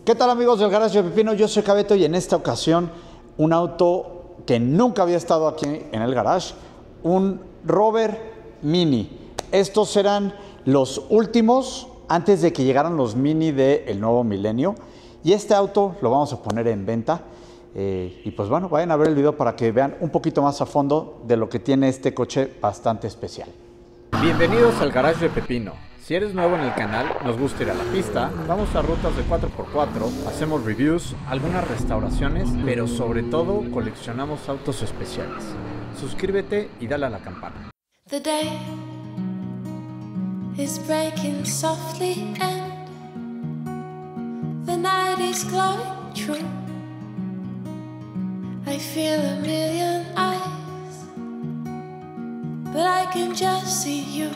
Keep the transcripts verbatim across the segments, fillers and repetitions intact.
¿Qué tal, amigos del Garage de Pepino? Yo soy Cabeto y en esta ocasión un auto que nunca había estado aquí en el garage, un Rover Mini. Estos eran los últimos antes de que llegaran los Mini del nuevo milenio, y este auto lo vamos a poner en venta. Eh, y pues bueno, vayan a ver el video para que vean un poquito más a fondo de lo que tiene este coche bastante especial. Bienvenidos al Garage de Pepino. Si eres nuevo en el canal, nos gusta ir a la pista, vamos a rutas de cuatro por cuatro, hacemos reviews, algunas restauraciones, pero sobre todo coleccionamos autos especiales. Suscríbete y dale a la campana. The day is breaking softly and the night is glowing true. I feel a million eyes, but I can just see you.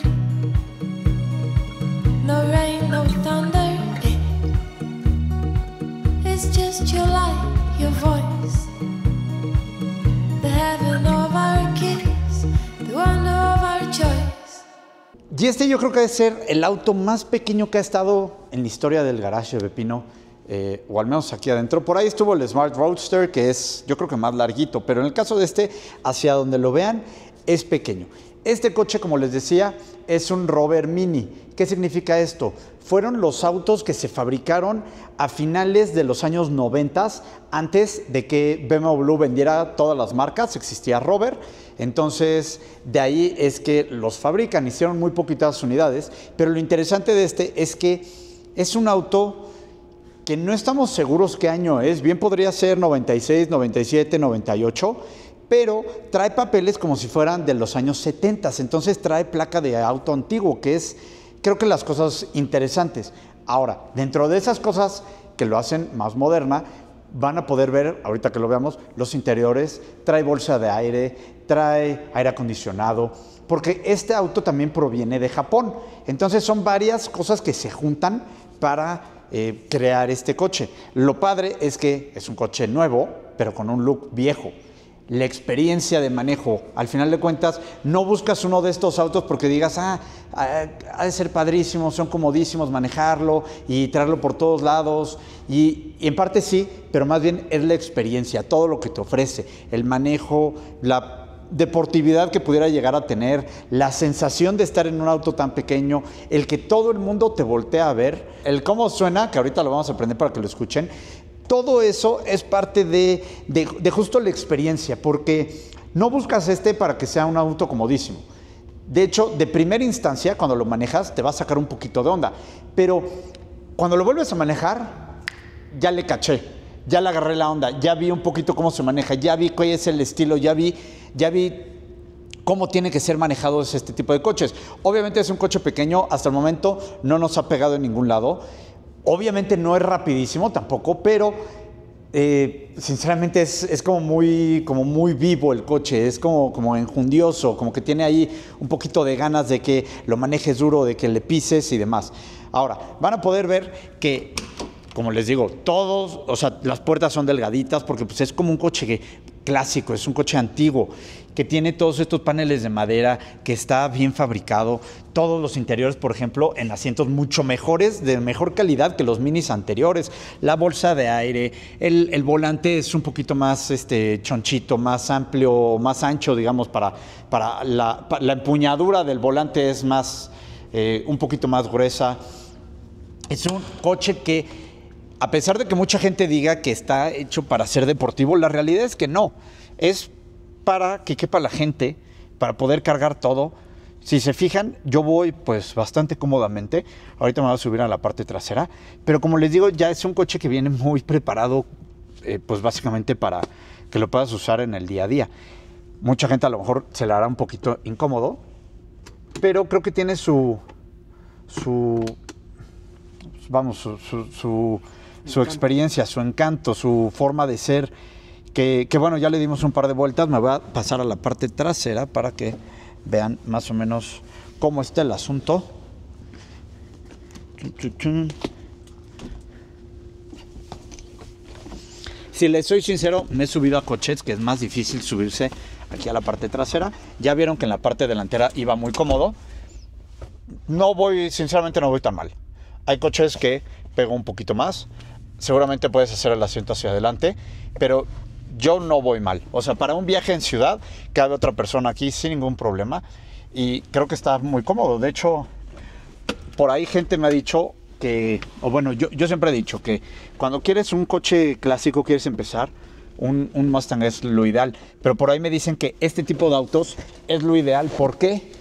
No rain, no thunder, it's just your light, your voice. The heaven of our kiss, the wonder of our choice. Y este yo creo que debe ser el auto más pequeño que ha estado en la historia del Garage de Pepino, eh, o al menos aquí adentro. Por ahí estuvo el Smart Roadster, que es yo creo que más larguito, pero en el caso de este, hacia donde lo vean, es pequeño. Este coche, como les decía, es un Rover Mini. ¿Qué significa esto? Fueron los autos que se fabricaron a finales de los años noventa, antes de que B M W vendiera todas las marcas, existía Rover. Entonces, de ahí es que los fabrican, hicieron muy poquitas unidades, pero lo interesante de este es que es un auto que no estamos seguros qué año es, bien podría ser noventa y seis, noventa y siete, noventa y ocho, pero trae papeles como si fueran de los años setenta, entonces trae placa de auto antiguo, que es, creo que las cosas interesantes. Ahora, dentro de esas cosas que lo hacen más moderna, van a poder ver, ahorita que lo veamos, los interiores, trae bolsa de aire, trae aire acondicionado, porque este auto también proviene de Japón. Entonces son varias cosas que se juntan para eh, crear este coche. Lo padre es que es un coche nuevo, pero con un look viejo. La experiencia de manejo, al final de cuentas, no buscas uno de estos autos porque digas, ah, ha de ser padrísimo, son comodísimos manejarlo y traerlo por todos lados, y, y en parte sí, pero más bien es la experiencia, todo lo que te ofrece, el manejo, la deportividad que pudiera llegar a tener, la sensación de estar en un auto tan pequeño, el que todo el mundo te voltea a ver, el cómo suena, que ahorita lo vamos a aprender para que lo escuchen. Todo eso es parte de, de, de justo la experiencia, porque no buscas este para que sea un auto comodísimo. De hecho, de primera instancia, cuando lo manejas, te va a sacar un poquito de onda. Pero cuando lo vuelves a manejar, ya le caché, ya le agarré la onda, ya vi un poquito cómo se maneja, ya vi cuál es el estilo, ya vi, ya vi cómo tiene que ser manejado este tipo de coches. Obviamente es un coche pequeño, hasta el momento no nos ha pegado en ningún lado. Obviamente no es rapidísimo tampoco, pero eh, sinceramente es, es como, muy, como muy vivo el coche, es como, como enjundioso, como que tiene ahí un poquito de ganas de que lo manejes duro, de que le pises y demás. Ahora, van a poder ver que, como les digo, todos, o sea, las puertas son delgaditas porque pues, es como un coche que, clásico, es un coche antiguo, que tiene todos estos paneles de madera, que está bien fabricado, todos los interiores, por ejemplo, en asientos mucho mejores, de mejor calidad que los Minis anteriores, la bolsa de aire, el, el volante es un poquito más este, chonchito, más amplio, más ancho, digamos, para, para la, para la empuñadura del volante es más, eh, un poquito más gruesa. Es un coche que, a pesar de que mucha gente diga que está hecho para ser deportivo, la realidad es que no. Es para que quepa la gente, para poder cargar todo. Si se fijan, yo voy pues bastante cómodamente. Ahorita me voy a subir a la parte trasera. Pero como les digo, ya es un coche que viene muy preparado, eh, pues básicamente para que lo puedas usar en el día a día. Mucha gente a lo mejor se le hará un poquito incómodo, pero creo que tiene su... su vamos, su... su, su su experiencia, su encanto, su forma de ser, que, que bueno, ya le dimos un par de vueltas. Me voy a pasar a la parte trasera para que vean más o menos cómo está el asunto. Si les soy sincero, me he subido a coches que es más difícil subirse aquí a la parte trasera. Ya vieron que en la parte delantera iba muy cómodo. No voy, sinceramente no voy tan mal. Hay coches que pego un poquito más. seguramente puedes hacer el asiento hacia adelante, pero yo no voy mal. O sea, para un viaje en ciudad, cabe otra persona aquí sin ningún problema. Y creo que está muy cómodo. De hecho, por ahí gente me ha dicho que, o bueno, yo, yo siempre he dicho que cuando quieres un coche clásico, quieres empezar, un, un Mustang es lo ideal. Pero por ahí me dicen que este tipo de autos es lo ideal. ¿Por qué?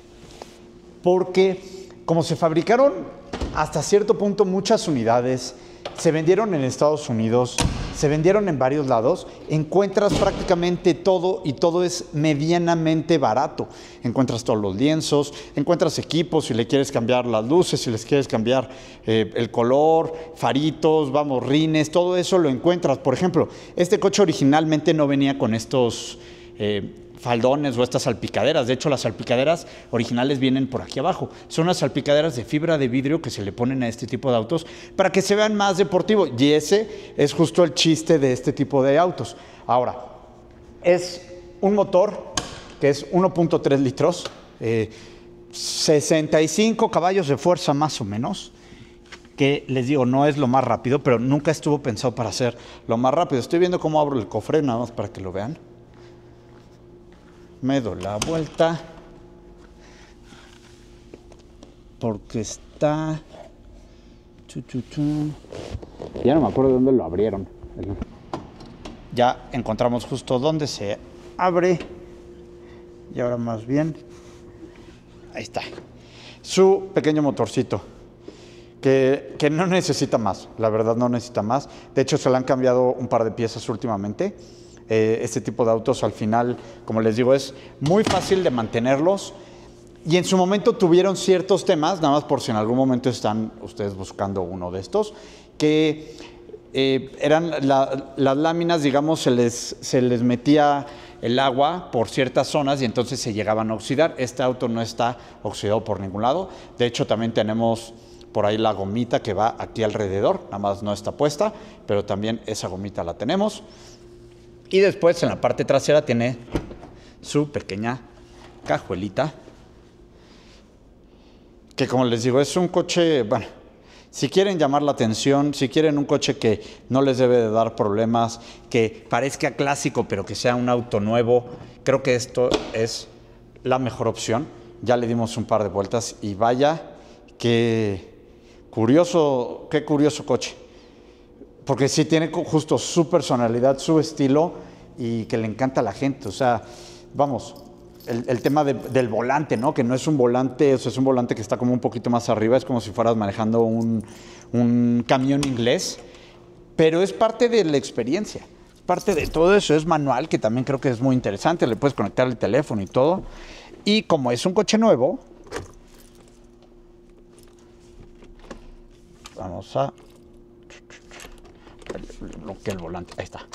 Porque como se fabricaron hasta cierto punto muchas unidades, se vendieron en Estados Unidos, se vendieron en varios lados, encuentras prácticamente todo y todo es medianamente barato. Encuentras todos los lienzos, encuentras equipos si le quieres cambiar las luces, si les quieres cambiar eh, el color, faritos, vamos, rines, todo eso lo encuentras. Por ejemplo, este coche originalmente no venía con estos eh, faldones o estas salpicaderas. De hecho, las salpicaderas originales vienen por aquí abajo. Son unas salpicaderas de fibra de vidrio que se le ponen a este tipo de autos para que se vean más deportivos. Y ese es justo el chiste de este tipo de autos. Ahora, es un motor que es uno punto tres litros, eh, sesenta y cinco caballos de fuerza más o menos, que les digo, no es lo más rápido, pero nunca estuvo pensado para ser lo más rápido. Estoy viendo cómo abro el cofre, nada más para que lo vean. Me doy la vuelta porque está... Chu, chu, chu. Ya no me acuerdo de dónde lo abrieron. Ya encontramos justo dónde se abre. Y ahora más bien... Ahí está. Su pequeño motorcito. Que, que no necesita más. La verdad no necesita más. De hecho se le han cambiado un par de piezas últimamente. Eh, este tipo de autos al final, como les digo, es muy fácil de mantenerlos y en su momento tuvieron ciertos temas, nada más por si en algún momento están ustedes buscando uno de estos, que eh, eran la, las láminas, digamos, se les, se les metía el agua por ciertas zonas y entonces se llegaban a oxidar. Este auto no está oxidado por ningún lado. De hecho, también tenemos por ahí la gomita que va aquí alrededor, nada más no está puesta, pero también esa gomita la tenemos. Y después en la parte trasera tiene su pequeña cajuelita, que como les digo es un coche, bueno, si quieren llamar la atención, si quieren un coche que no les debe de dar problemas, que parezca clásico pero que sea un auto nuevo, creo que esto es la mejor opción. Ya le dimos un par de vueltas y vaya, qué curioso, qué curioso coche. Porque sí tiene justo su personalidad, su estilo y que le encanta a la gente. O sea, vamos, el, el tema de, del volante, ¿no? Que no es un volante, o sea, es un volante que está como un poquito más arriba, es como si fueras manejando un, un camión inglés, pero es parte de la experiencia, parte de todo eso, es manual, que también creo que es muy interesante, le puedes conectar el teléfono y todo. Y como es un coche nuevo, vamos a... bloquea el volante, ahí está.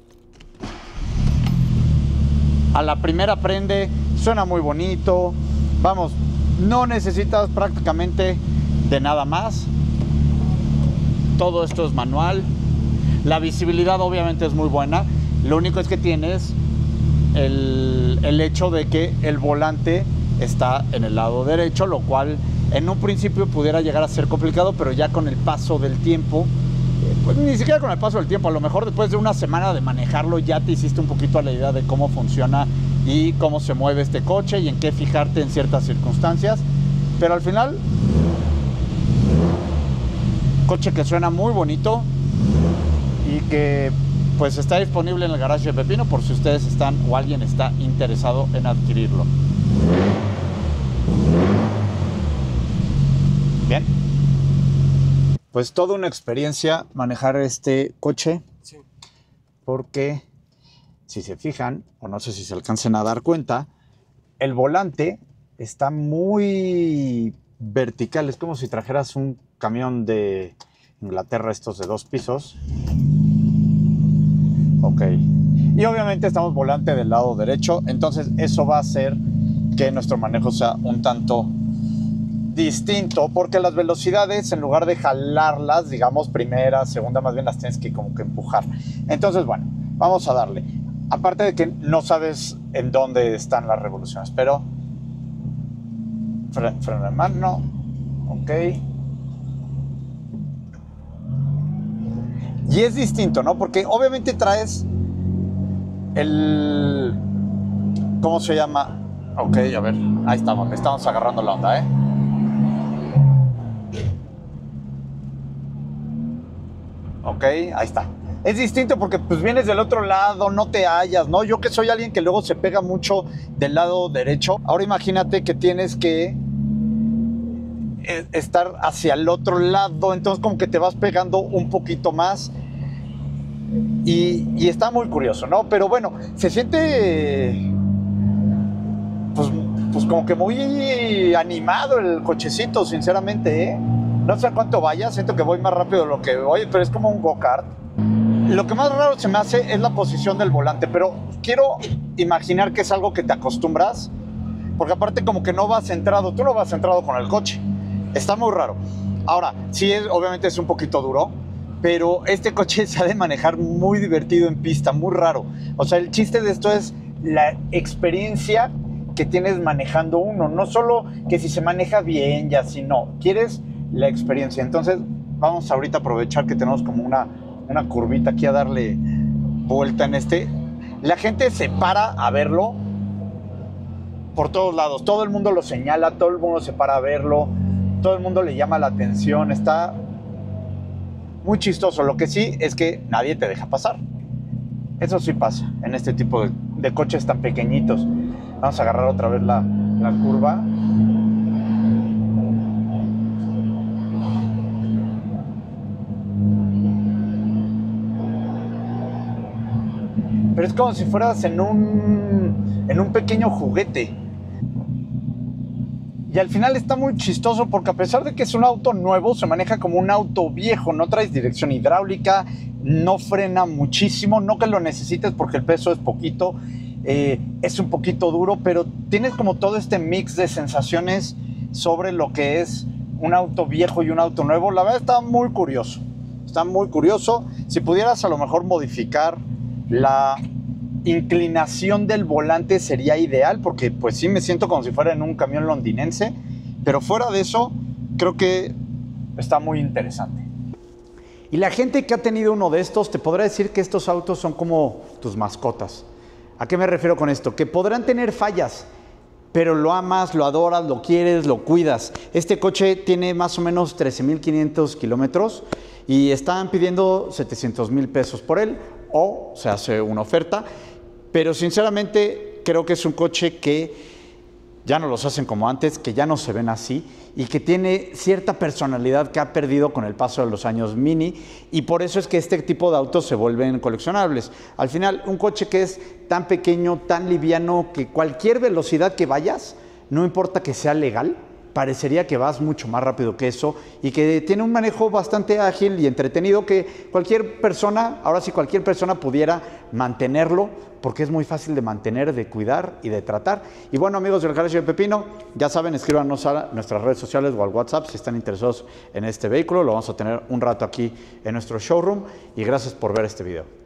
A la primera prende, suena muy bonito. Vamos, no necesitas prácticamente de nada más. Todo esto es manual. La visibilidad obviamente es muy buena. Lo único es que tienes el, el hecho de que el volante está en el lado derecho, lo cual en un principio pudiera llegar a ser complicado, pero ya con el paso del tiempo, pues ni siquiera con el paso del tiempo, a lo mejor después de una semana de manejarlo ya te hiciste un poquito a la idea de cómo funciona y cómo se mueve este coche y en qué fijarte en ciertas circunstancias. Pero al final, coche que suena muy bonito y que pues está disponible en el garaje de Pepino por si ustedes están o alguien está interesado en adquirirlo. Bien. Pues toda una experiencia manejar este coche, sí. Porque si se fijan, o no sé si se alcancen a dar cuenta, el volante está muy vertical, es como si trajeras un camión de Inglaterra, estos de dos pisos. Ok, y obviamente estamos volante del lado derecho, entonces eso va a hacer que nuestro manejo sea un tanto distinto, porque las velocidades, en lugar de jalarlas, digamos primera, segunda, más bien las tienes que como que empujar. Entonces, bueno, vamos a darle. Aparte de que no sabes en dónde están las revoluciones, pero freno fre de mano, ok. Y es distinto, ¿no? Porque obviamente traes el... ¿Cómo se llama? Ok, a ver, ahí estamos, le estamos agarrando la onda, ¿eh? Ok, ahí está. Es distinto porque pues vienes del otro lado, no te hallas, ¿no? Yo que soy alguien que luego se pega mucho del lado derecho. Ahora imagínate que tienes que estar hacia el otro lado, entonces como que te vas pegando un poquito más y, y está muy curioso, ¿no? Pero bueno, se siente pues, pues como que muy animado el cochecito, sinceramente, ¿eh? No sé a cuánto vaya, siento que voy más rápido de lo que voy, pero es como un go-kart. Lo que más raro se me hace es la posición del volante, pero quiero imaginar que es algo que te acostumbras, porque aparte como que no vas centrado, tú no vas centrado con el coche. Está muy raro. Ahora, sí, es, obviamente es un poquito duro, pero este coche se ha de manejar muy divertido en pista, muy raro. O sea, el chiste de esto es la experiencia que tienes manejando uno. No solo que si se maneja bien y así, no. Quieres la experiencia. Entonces, vamos ahorita a aprovechar que tenemos como una, una curvita aquí a darle vuelta en este. La gente se para a verlo por todos lados. Todo el mundo lo señala, todo el mundo se para a verlo. Todo el mundo le llama la atención, está muy chistoso. Lo que sí es que nadie te deja pasar. Eso sí pasa en este tipo de, de coches tan pequeñitos. Vamos a agarrar otra vez la, la curva. Pero es como si fueras en un, en un pequeño juguete. Y al final está muy chistoso porque a pesar de que es un auto nuevo, se maneja como un auto viejo. No traes dirección hidráulica, no frena muchísimo, no que lo necesites porque el peso es poquito, eh, es un poquito duro, pero tienes como todo este mix de sensaciones sobre lo que es un auto viejo y un auto nuevo. La verdad está muy curioso, está muy curioso. Si pudieras a lo mejor modificar la inclinación del volante sería ideal, porque pues sí me siento como si fuera en un camión londinense, pero fuera de eso creo que está muy interesante. Y la gente que ha tenido uno de estos te podrá decir que estos autos son como tus mascotas. ¿A qué me refiero con esto? Que podrán tener fallas, pero lo amas, lo adoras, lo quieres, lo cuidas. Este coche tiene más o menos trece mil quinientos kilómetros y están pidiendo setecientos mil pesos por él, o se hace una oferta. Pero sinceramente creo que es un coche que ya no los hacen como antes, que ya no se ven así y que tiene cierta personalidad que ha perdido con el paso de los años Mini, y por eso es que este tipo de autos se vuelven coleccionables. Al final, un coche que es tan pequeño, tan liviano, que cualquier velocidad que vayas, no importa que sea legal, parecería que vas mucho más rápido que eso y que tiene un manejo bastante ágil y entretenido que cualquier persona, ahora sí cualquier persona pudiera mantenerlo, porque es muy fácil de mantener, de cuidar y de tratar. Y bueno, amigos del Garage de Pepino, ya saben, escríbanos a nuestras redes sociales o al WhatsApp si están interesados en este vehículo. Lo vamos a tener un rato aquí en nuestro showroom y gracias por ver este video.